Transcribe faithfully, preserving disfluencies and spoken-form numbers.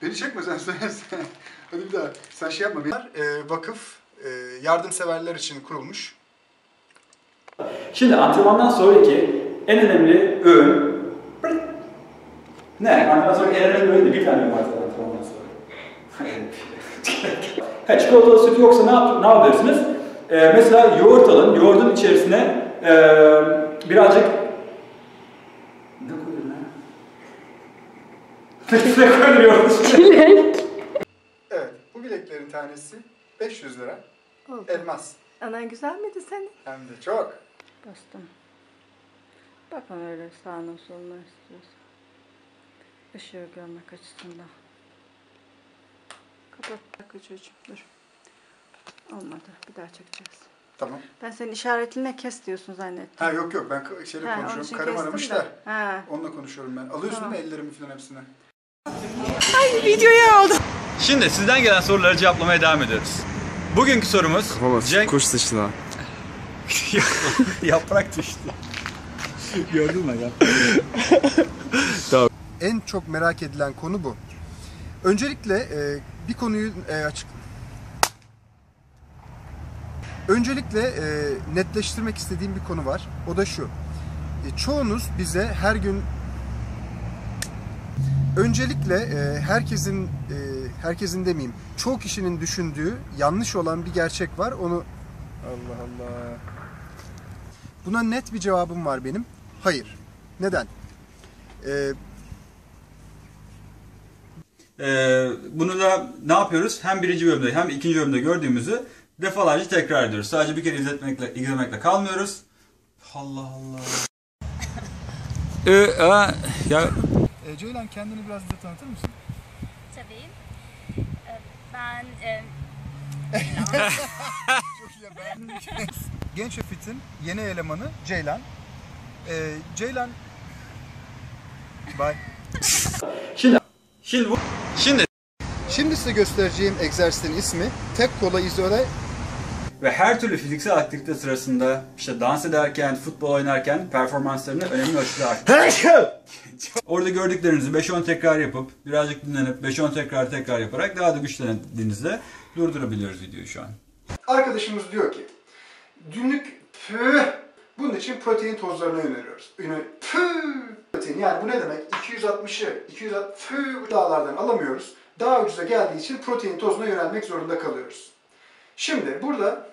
Beni çekme sen söylersen. Hadi bir daha. Sen şey yapma. E, vakıf e, yardımseverler için kurulmuş. Şimdi antrenmandan sonraki en önemli öğün... Ne? Antrenmandan sonraki en önemli öğün de bir tane var zaten antrenmandan sonra. Ha, çikolatalı süt yoksa ne, yap ne yapabilirsiniz? Ee, mesela yoğurt alın, yoğurdun içerisine ee, birazcık... Ne koyuyorum ya? Ne koyuyorum yoğurdun içine? Çilek. Evet, bu bileklerin tanesi beş yüz lira. Oldu. Elmas. Anan güzel miydi senin? Hem de çok. Bastım. Bakın öyle sağına soluna istiyorsan. Işığı görmek açısından. Kapat bakın çocuğum, dur. Olmadı, bir daha çekeceğiz. Tamam. Ben senin işaretine kes diyorsun zannettim. Ha yok yok, ben şeyle Ha, konuşuyorum. Karım aramış da. Ha. Onunla konuşuyorum ben. Alıyorsun Tamam. mu ellerimi falan hepsine? Ay videoya aldım. Şimdi sizden gelen soruları cevaplamaya devam ediyoruz. Bugünkü sorumuz... Kafama Cenk... kuş sıçtı. Yaprak düştü. Gördün mü ya? Tamam. En çok merak edilen konu bu. Öncelikle e, bir konuyu e, açık... Öncelikle e, netleştirmek istediğim bir konu var. O da şu. E, çoğunuz bize her gün... Öncelikle e, herkesin, e, herkesin demeyeyim, çoğu kişinin düşündüğü yanlış olan bir gerçek var. Onu... Allah Allah... Buna net bir cevabım var benim. Hayır. Neden? Ee, Ee, bunu da ne yapıyoruz? Hem birinci bölümde hem ikinci bölümde gördüğümüzü defalarca tekrar ediyoruz. Sadece bir kere izletmekle, izlemekle kalmıyoruz. Allah Allah. ee, a, ya... e, Ceylan, kendini biraz bize tanıtır mısın? Tabii. Ee, Ben... E... Çok iyi, beğendim. Genç ve Fit'in yeni elemanı Ceylan. Ee, Ceylan... Bye. Şimdi, şimdi bu, şimdi Şimdi size göstereceğim egzersizin ismi tek kola izole ve her türlü fiziksel aktivite sırasında işte dans ederken, futbol oynarken performanslarını önemli ölçüde arttırır. Orada gördüklerinizi beş on tekrar yapıp, birazcık dinlenip beş on tekrar tekrar yaparak daha da güçlendiğinizde durdurabiliyoruz videoyu şu an. Arkadaşımız diyor ki günlük püh, bunun için protein tozlarını öneriyoruz. Püh, protein, yani bu ne demek? iki yüz altmışı iki yüz altmış püh dağlardan alamıyoruz. Daha ucuza geldiği için protein tozuna yönelmek zorunda kalıyoruz. Şimdi burada